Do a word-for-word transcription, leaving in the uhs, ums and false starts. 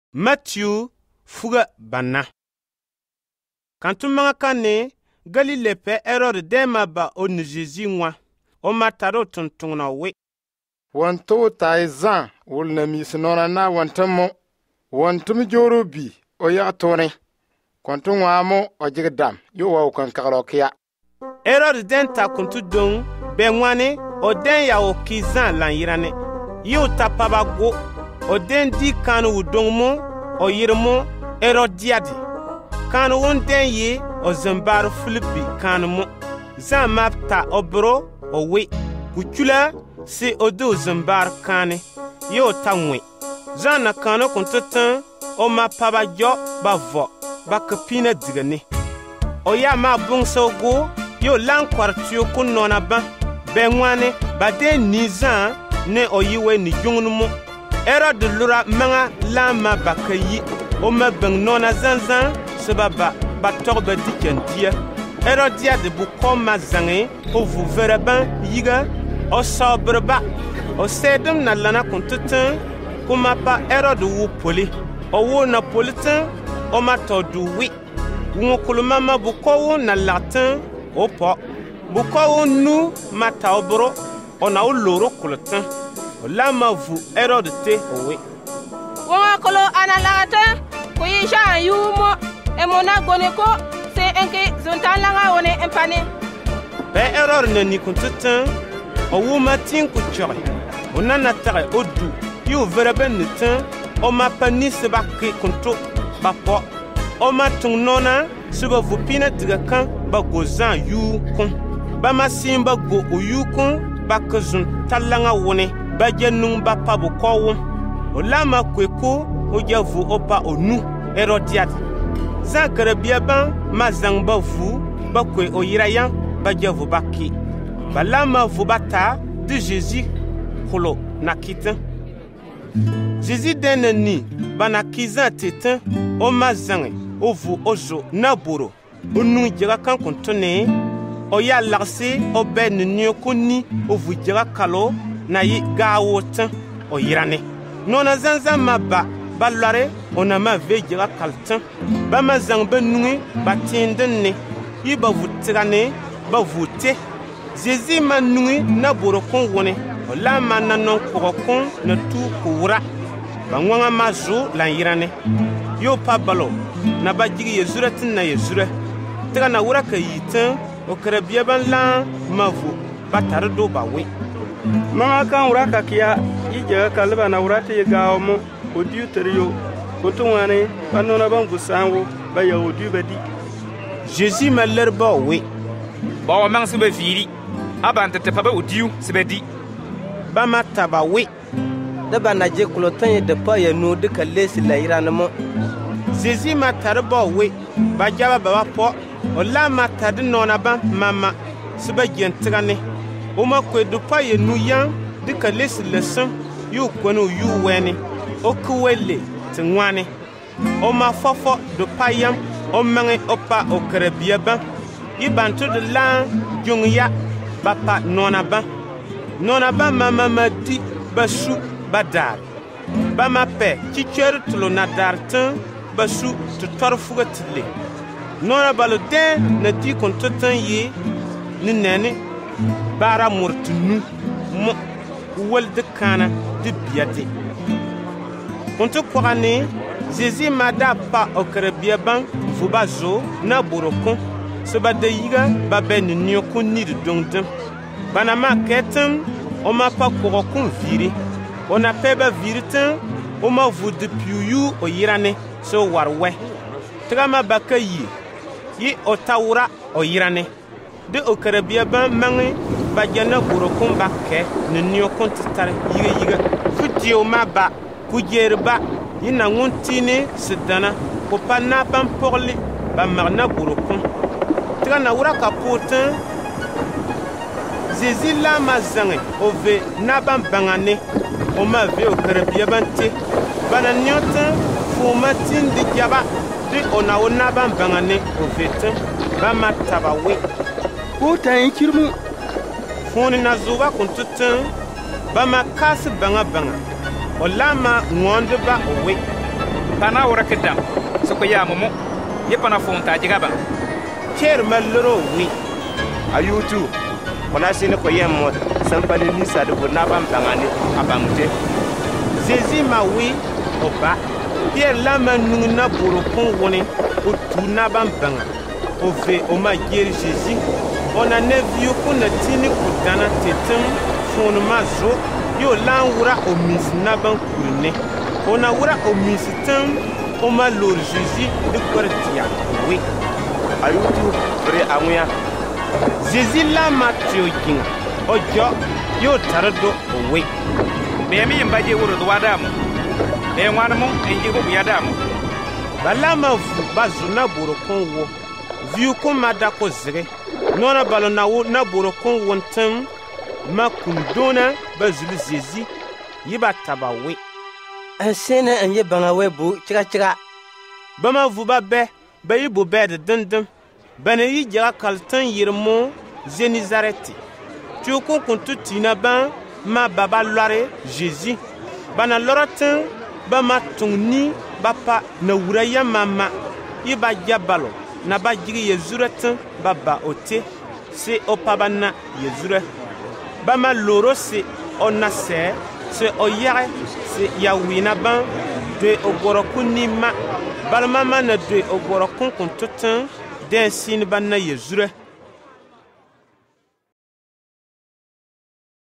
Matthieu fuga banna. Quand manga kane Galilée pe erreur dema ba on Jésus ngwa o mataro tontona we. Wanto taizan wul na mi sinona na wantamo wantum jorobi o ya tone kwanto ngwamo o jigdam yo wa kan kakrokia. Erreur den ta kuntu don be ngwane o den ya o kizan lan yirane yo tapaba go o den di kanu udongmo o yirmo Herodiadi kanu won den ye o zambar Filipi kanu mo zamapta obro o we kuchula si odo zambar kane yo tanwe zana kanu kuntutan o mapaba jo bavo bakapina digane o ya ma bungso go yo lan kwartiyo kun nona ba benwane bade nizan ne oyiwe ni jungnumo era de lura manga lama bakayi o ma beng nona zanzan sebaba batorba dikentia era dia de buko mazange o vu veraba yiga o sobrba o sedum na lana kuntutan kuma pa era de wu poli o wo na politan o ma todu wi wu kuluma buko na latin opo buko nu mata obro ona oloro kulutan olama vu erreur de te owe wa kolo analata ko yisha yumo e mona goneko se enke zontanga woni empane be erreur ne ni kuntutan owu matin ku chore onana tare odu yu verben nitan o mapani se bakki kuntu bapo o matung nona suba vu pina diga kan ba gozan yu kun ba masimba go oyu kun ba kazun talanga woni ba jennum ba pabu kowo o lama kweko o javu opa onu Herodiadi zakara biaban mazang ba vu ba kwe o yirayan ba javu baki ba lama vu bata de Jésus kolo nakita Jésus deneni bana kiza tetan o mazange o vu ozo naboro onu jega kan kontone o ya larse o ben nyo koni o vu jega kalo na yi gawotan o yirane nona zanza maba balare ona ma ve jega kaltan ba mazang benungi batindene yi ba vutrane ba vute Jésus manungi na boro kon woni o la manana ko kon na tu kura bangwanga mazu la yirane yo pa balo na ba jigi yezuratin na yezura tega na wura ka yitan o karabia ban la mavu batar do bawe mama kan wura ka kiya ije ka leba na wura te ga mo o diu teriyo ko to wane banona ban gusanwo ba ya o diu badi Jésus maler ba we ba wa mang sebe firi abante te pa ba o diu sebedi ba mata ba we da ba na je kulotan de pa ya no de ka lesi la irana mo Jésus matar ba we ba jaba ba po o la mata de nona ba mama seba gentrane o ma kwe de pa ye nu yan de ka lesi leson yu kwano yu weni o kuwele tngwane o ma fofo de pa yam o mangi opa o karabia ba ibantu de la jungya ba pa nona ba nona ba mama madi basu badar ba ma pe chicher tulo na dartan basu to torfuga tile nona balo de na ti kontotan ye ni nene bara murtunu mo wal de kana de biate konto kwani Jésus mada pa okrabia ban vubazo na borokon so ba de yiga ba ben nyo kunni de dongdem banama ketem o ma pa korokon viri on a peba viritan o ma vu de piuyu o yirane so warwe trama bakayi yi o tawura o yirane de o karabia ban mangi ba jana burokon bakke ne nyo kontare yiga yiga futi o ma ba kujerba yina ngontine sedana ko panna ban porli ba marna burokon trana wura kapotan Jésus la mazange o ve na ban bangane o ma ve o karabia bante bana nyotan fu matin di jaba di ona o na ban bangane o vetan ba mataba we ko tan kirmu foni na zuba kuntutan ba ma kas banga banga o lama ngonde ba o we Pana ora kedam. So ko ya momo. Ye pana fonta jigaba. Cher maloro wi. Ayutu. Kona sini ko yem mo sampali ni sa de na bam tangani abamute. Jésus ma wi oba. Pierre la manu na boro kon woni o tu na bam banga. O ve o ma geri Jésus. On a ne vieux qu'on a tini kudana tetem fon mazo yo lan wura o mis na ban kurne. On a wura o mis tem o ma lor Jésus de kortia. Oui. Ayutu pre amuya. Jésus la matio king. Ojo yo tarado oui. Be mi mbaje wuro do wadamu. Be wan mo enje ko yadamu. Balama vu bazuna boro kon wo. Vieux qu'on m'a dako zre. Nona balona wo na boro kon wontam ma kundona bazulu Jésus yiba tabawe. Ansene anye banga webu chika chika. Bama vu ba be ba yibo be de dindin. Bana yi jara kaltan yirmo Zenizareti. Tu ko kontu tina ban ma baba lore Jésus. Bana lorotin ba ma tungni bapa na wuraya mama yiba jabalo na ba jigi yezuretin baba ote se opabana yezure. Bama loro se onase se oyare se yawina ban de ogorokuni ma balmama na de ogorokun kontutin den sin banna yezure.